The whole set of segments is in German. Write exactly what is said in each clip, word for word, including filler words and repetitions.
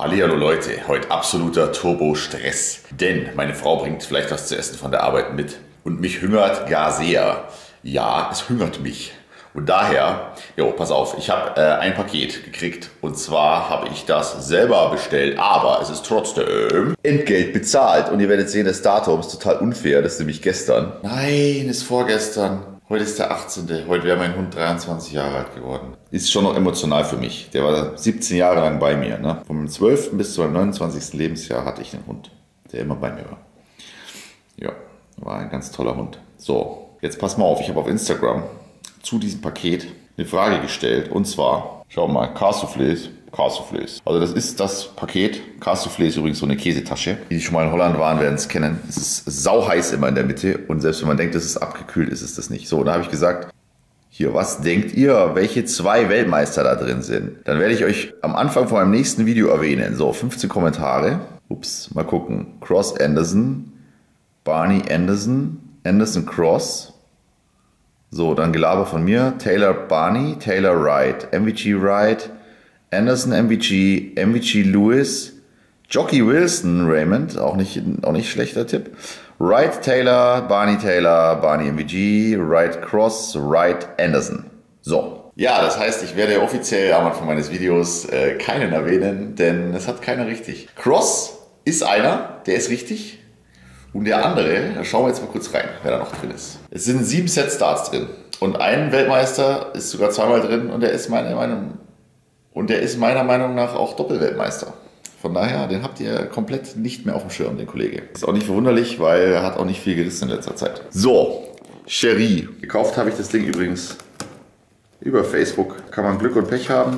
Hallihallo Leute, heute absoluter Turbo-Stress. Denn meine Frau bringt vielleicht was zu essen von der Arbeit mit. Und mich hungert gar sehr. Ja, es hungert mich. Und daher, jo, pass auf, ich habe äh, ein Paket gekriegt. Und zwar habe ich das selber bestellt. Aber es ist trotzdem Entgelt bezahlt. Und ihr werdet sehen, das Datum ist total unfair. Das ist nämlich gestern. Nein, ist vorgestern. Heute ist der achtzehnte Heute wäre mein Hund dreiundzwanzig Jahre alt geworden. Ist schon noch emotional für mich. Der war siebzehn Jahre lang bei mir. Ne? Von meinem zwölften bis zu meinem neunundzwanzigsten Lebensjahr hatte ich einen Hund, der immer bei mir war. Ja, war ein ganz toller Hund. So, jetzt pass mal auf. Ich habe auf Instagram zu diesem Paket eine Frage gestellt. Und zwar, schau mal, Cassoufflés. Cassoufflés. Also das ist das Paket. Cassoufflés ist übrigens so eine Käsetasche. Die, die schon mal in Holland waren, werden es kennen. Es ist sauheiß immer in der Mitte. Und selbst wenn man denkt, es ist abgekühlt, ist es das nicht. So, da habe ich gesagt, hier, was denkt ihr, welche zwei Weltmeister da drin sind? Dann werde ich euch am Anfang von meinem nächsten Video erwähnen. So, fünfzehn Kommentare. Ups, mal gucken. Cross Anderson, Barney Anderson, Anderson Cross. So, dann Gelaber von mir. Taylor Barney, Taylor Wright, M V G Wright, Anderson M V G, M V G Lewis, Jockey Wilson Raymond, auch nicht, auch nicht schlechter Tipp. Wright Taylor, Barney Taylor, Barney M V G, Wright Cross, Wright Anderson. So. Ja, das heißt, ich werde offiziell am Anfang meines Videos äh, keinen erwähnen, denn es hat keiner richtig. Cross ist einer, der ist richtig. Und der andere, da schauen wir jetzt mal kurz rein, wer da noch drin ist. Es sind sieben Set Starts drin. Und ein Weltmeister ist sogar zweimal drin und der ist meiner Meinung, und der ist meiner Meinung nach auch Doppelweltmeister. Von daher, den habt ihr komplett nicht mehr auf dem Schirm, den Kollege. Ist auch nicht verwunderlich, weil er hat auch nicht viel gerissen in letzter Zeit. So, Cherie. Gekauft habe ich das Ding übrigens über Facebook. Kann man Glück und Pech haben.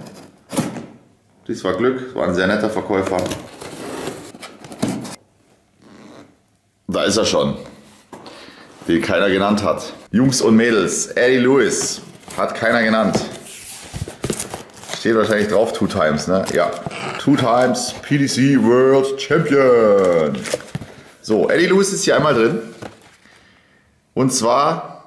Dies war Glück, war ein sehr netter Verkäufer. Da ist er schon, den keiner genannt hat. Jungs und Mädels, Eddie Lewis hat keiner genannt. Steht wahrscheinlich drauf, two times, ne? Ja, two times P D C World Champion. So, Eddie Lewis ist hier einmal drin. Und zwar,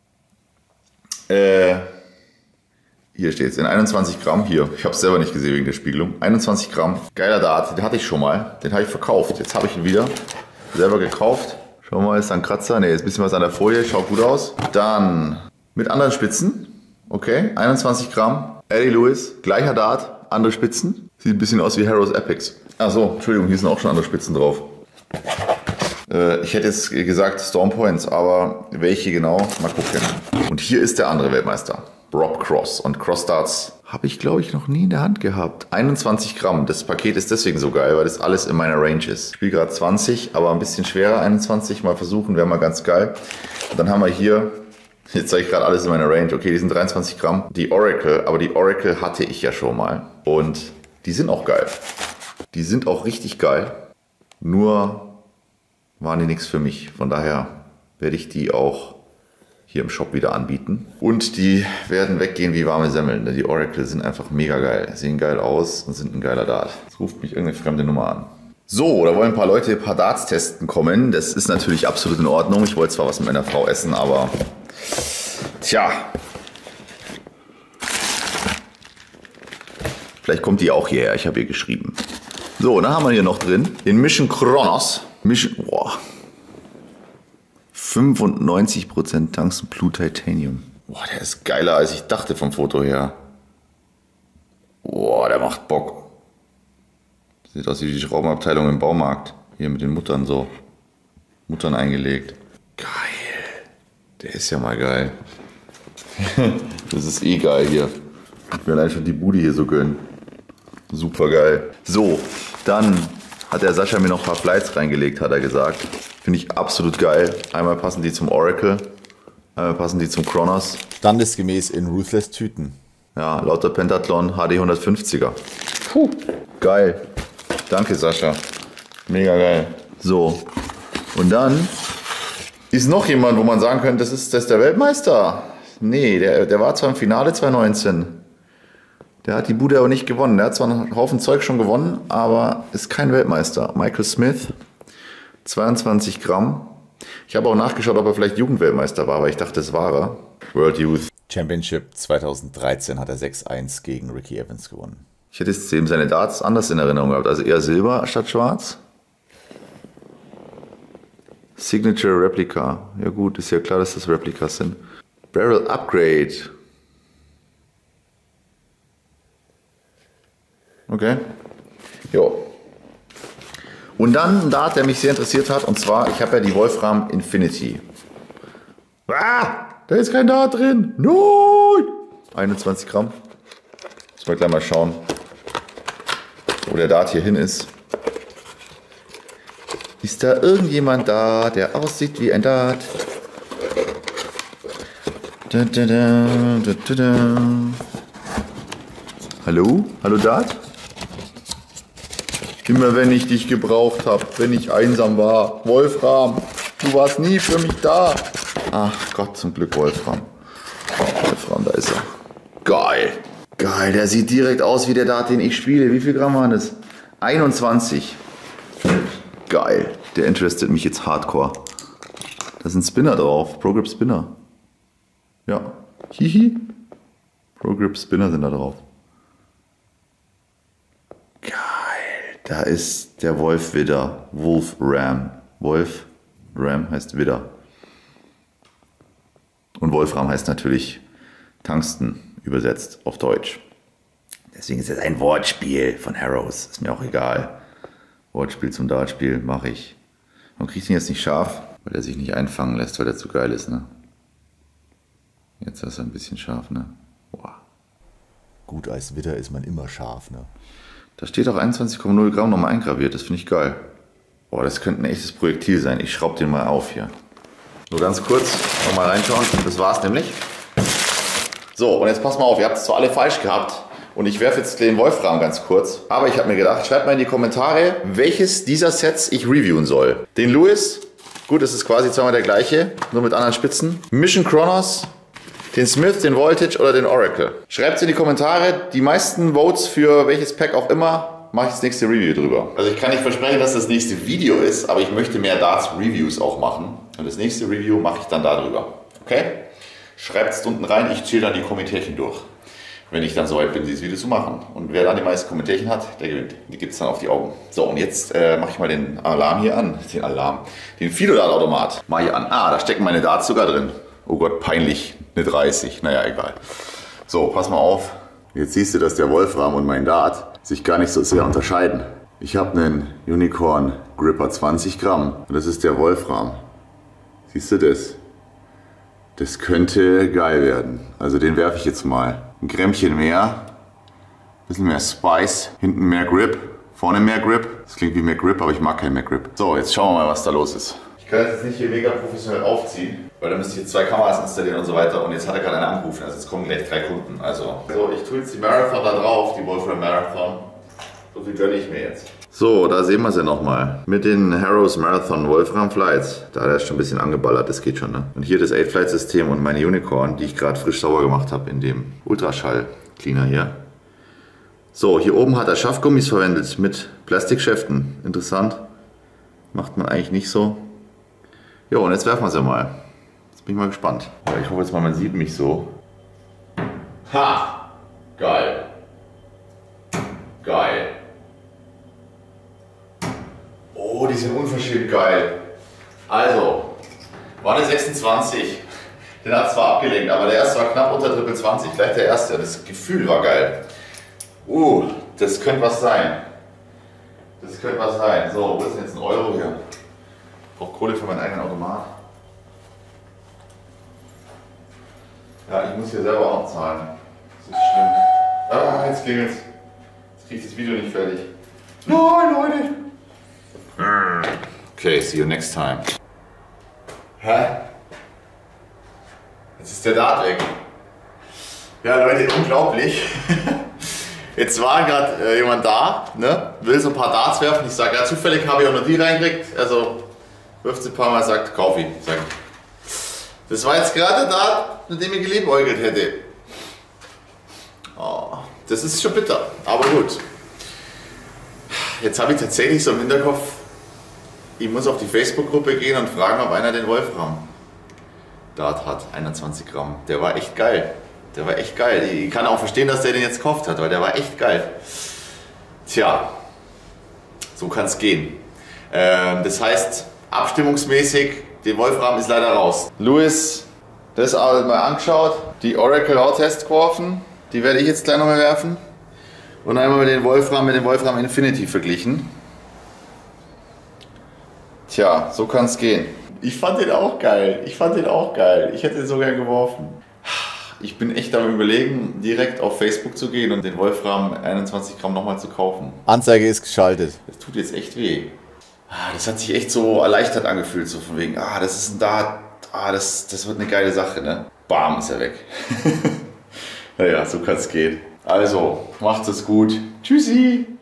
äh, hier steht es, in einundzwanzig Gramm, hier, ich habe es selber nicht gesehen wegen der Spiegelung. einundzwanzig Gramm, geiler Dart, den hatte ich schon mal, den habe ich verkauft. Jetzt habe ich ihn wieder. Selber gekauft. Schau mal, ist da ein Kratzer? Ne, ist ein bisschen was an der Folie. Schaut gut aus. Dann mit anderen Spitzen. Okay, einundzwanzig Gramm. Eddie Lewis, gleicher Dart, andere Spitzen. Sieht ein bisschen aus wie Harrow's Apex. Achso, Entschuldigung, hier sind auch schon andere Spitzen drauf. Äh, ich hätte jetzt gesagt Storm Points, aber welche genau? Mal gucken. Und hier ist der andere Weltmeister. Rob Cross. Und Cross Darts habe ich, glaube ich, noch nie in der Hand gehabt. einundzwanzig Gramm. Das Paket ist deswegen so geil, weil das alles in meiner Range ist. Ich spiele gerade zwanzig, aber ein bisschen schwerer. einundzwanzig mal versuchen, wäre mal ganz geil. Und dann haben wir hier, jetzt zeige ich gerade alles in meiner Range. Okay, die sind dreiundzwanzig Gramm. Die Oracle, aber die Oracle hatte ich ja schon mal. Und die sind auch geil. Die sind auch richtig geil. Nur waren die nichts für mich. Von daher werde ich die auch hier im Shop wieder anbieten. Und die werden weggehen wie warme Semmeln. Die Oracle sind einfach mega geil. Sehen geil aus und sind ein geiler Dart. Jetzt ruft mich irgendeine fremde Nummer an. So, da wollen ein paar Leute ein paar Darts testen kommen. Das ist natürlich absolut in Ordnung. Ich wollte zwar was mit meiner Frau essen, aber tja. Vielleicht kommt die auch hierher. Ich habe ihr geschrieben. So, dann haben wir hier noch drin den Mission Kronos. Mission, boah. fünfundneunzig Prozent Tungsten Blue Titanium. Boah, der ist geiler als ich dachte vom Foto her. Boah, der macht Bock. Sieht aus wie die Schraubenabteilung im Baumarkt. Hier mit den Muttern so. Muttern eingelegt. Geil. Der ist ja mal geil. Das ist eh geil hier. Ich will allein schon die Bude hier so gönnen. Super geil. So, dann hat der Sascha mir noch ein paar Flights reingelegt, hat er gesagt. Finde ich absolut geil. Einmal passen die zum Oracle, einmal passen die zum Kronos. Standesgemäß in Ruthless Tüten. Ja, lauter Pentathlon H D hundertfünfziger. Puh, geil. Danke, Sascha. Mega geil. So, und dann ist noch jemand, wo man sagen könnte, das ist, das ist der Weltmeister. Nee, der, der war zwar im Finale zwanzig neunzehn. Der hat die Bude aber nicht gewonnen. Der hat zwar einen Haufen Zeug schon gewonnen, aber ist kein Weltmeister. Michael Smith. zweiundzwanzig Gramm. Ich habe auch nachgeschaut, ob er vielleicht Jugendweltmeister war, aber ich dachte, es war er. World Youth Championship zweitausenddreizehn hat er sechs eins gegen Ricky Evans gewonnen. Ich hätte jetzt eben seine Darts anders in Erinnerung gehabt, also eher Silber statt Schwarz. Signature Replica. Ja gut, ist ja klar, dass das Replikas sind. Barrel Upgrade. Okay. Jo. Und dann ein Dart, der mich sehr interessiert hat, und zwar, ich habe ja die Wolfram Infinity. Ah, da ist kein Dart drin. Nein! einundzwanzig Gramm. Müssen wir gleich mal schauen, wo der Dart hier hin ist. Ist da irgendjemand da, der aussieht wie ein Dart? Da, da, da, da, da, da. Hallo? Hallo Dart? Immer wenn ich dich gebraucht habe, wenn ich einsam war. Wolfram, du warst nie für mich da. Ach Gott, zum Glück Wolfram. Oh, Wolfram, da ist er. Geil. Geil, der sieht direkt aus wie der Dart, den ich spiele. Wie viel Gramm waren das? einundzwanzig. Geil, der interestet mich jetzt hardcore. Da sind Spinner drauf, Pro Grip Spinner. Ja, hihi. Pro Grip Spinner sind da drauf. Geil, da ist der Wolf Widder, Wolf Ram. Wolf Ram heißt Widder. Und Wolfram heißt natürlich Tungsten, übersetzt auf Deutsch. Deswegen ist es ein Wortspiel von Harrows, ist mir auch egal. Wortspiel zum Dartspiel mache ich. Man kriegt ihn jetzt nicht scharf, weil er sich nicht einfangen lässt, weil er zu geil ist, ne? Jetzt ist er ein bisschen scharf, ne? Boah. Gut, als Widder ist man immer scharf, ne? Da steht auch einundzwanzig Komma null Gramm nochmal eingraviert, das finde ich geil. Boah, das könnte ein echtes Projektil sein. Ich schraube den mal auf hier. Nur ganz kurz, nochmal reinschauen, das war's nämlich. So, und jetzt pass mal auf, ihr habt es zwar alle falsch gehabt. Und ich werfe jetzt den Wolfram ganz kurz. Aber ich habe mir gedacht, schreibt mal in die Kommentare, welches dieser Sets ich reviewen soll. Den Lewis, gut, das ist quasi zweimal der gleiche, nur mit anderen Spitzen. Mission Kronos, den Smith, den Voltage oder den Oracle. Schreibt es in die Kommentare. Die meisten Votes für welches Pack auch immer, mache ich das nächste Review drüber. Also ich kann nicht versprechen, dass das nächste Video ist, aber ich möchte mehr Darts-Reviews auch machen. Und das nächste Review mache ich dann darüber. Okay? Schreibt es unten rein, ich zähle dann die Kommentierchen durch. Wenn ich dann so weit bin, dieses Video zu machen. Und wer dann die meisten Kommentierchen hat, der gewinnt. Die gibt es dann auf die Augen. So, und jetzt äh, mache ich mal den Alarm hier an. Den Alarm. Den Fido-Dart-Automat. Mache ich an. Ah, da stecken meine Darts sogar drin. Oh Gott, peinlich. Eine dreißig. Naja, egal. So, pass mal auf. Jetzt siehst du, dass der Wolfram und mein Dart sich gar nicht so sehr unterscheiden. Ich habe einen Unicorn Gripper zwanzig Gramm. Und das ist der Wolfram. Siehst du das? Das könnte geil werden. Also den werfe ich jetzt mal. Ein Grämmchen mehr, ein bisschen mehr Spice, hinten mehr Grip, vorne mehr Grip. Das klingt wie mehr Grip, aber ich mag keinen mehr Grip. So, jetzt schauen wir mal, was da los ist. Ich kann jetzt nicht hier mega professionell aufziehen, weil da müsste ich jetzt zwei Kameras installieren und so weiter. Und jetzt hat er gerade einen angerufen, also jetzt kommen gleich drei Kunden. Also, so, ich tue jetzt die Marathon da drauf, die Wolfram Marathon. So viel gönne ich mir jetzt. So, da sehen wir sie nochmal. Mit den Harrows Marathon Wolfram Flights. Da hat er schon ein bisschen angeballert, das geht schon, ne? Und hier das eight Flight System und meine Unicorn, die ich gerade frisch sauber gemacht habe in dem Ultraschall Cleaner hier. So, hier oben hat er Schaftgummis verwendet mit Plastikschäften. Interessant. Macht man eigentlich nicht so. Jo, und jetzt werfen wir sie mal. Jetzt bin ich mal gespannt. Ich hoffe jetzt mal, man sieht mich so. Ha! Geil. Geil. Oh, die sind unverschämt geil. Also, war eine sechsundzwanzig. Den hat zwar abgelenkt, aber der erste war knapp unter Triple zwanzig. Gleich der erste. Das Gefühl war geil. Uh, das könnte was sein. Das könnte was sein. So, wo ist denn jetzt ein Euro hier? Ich brauche Kohle für meinen eigenen Automat. Ja, ich muss hier selber auch noch zahlen. Das ist schlimm. Ah, jetzt klingelt's. Jetzt kriege ich das Video nicht fertig. Nein, Leute! Okay, see you next time. Hä? Jetzt ist der Dart weg. Ja, Leute, unglaublich. Jetzt war gerade äh, jemand da, ne? Will so ein paar Darts werfen. Ich sage, ja, zufällig habe ich auch noch die reingekriegt. Also wirft sie ein paar Mal, sagt, kauf ihn. Sag, das war jetzt gerade der Dart, mit dem ich geliebäugelt hätte. Oh, das ist schon bitter, aber gut. Jetzt habe ich tatsächlich so im Hinterkopf, ich muss auf die Facebook-Gruppe gehen und fragen, ob einer den Wolfram Dart hat. einundzwanzig Gramm. Der war echt geil. Der war echt geil. Ich kann auch verstehen, dass der den jetzt gekauft hat, weil der war echt geil. Tja, so kann es gehen. Ähm, das heißt, abstimmungsmäßig, der Wolfram ist leider raus. Louis, das auch mal angeschaut. Die Oracle Raw-Test geworfen. Die werde ich jetzt gleich nochmal werfen. Und einmal mit dem Wolfram, mit dem Wolfram Infinity verglichen. Tja, so kann es gehen. Ich fand den auch geil. Ich fand den auch geil. Ich hätte den sogar geworfen. Ich bin echt am Überlegen, direkt auf Facebook zu gehen und den Wolfram einundzwanzig Gramm nochmal zu kaufen. Anzeige ist geschaltet. Das tut jetzt echt weh. Das hat sich echt so erleichtert angefühlt, so von wegen, ah, das ist ein Dart, ah, das, das wird eine geile Sache, ne? Bam, ist er weg. Naja, so kann es gehen. Also, macht es gut. Tschüssi!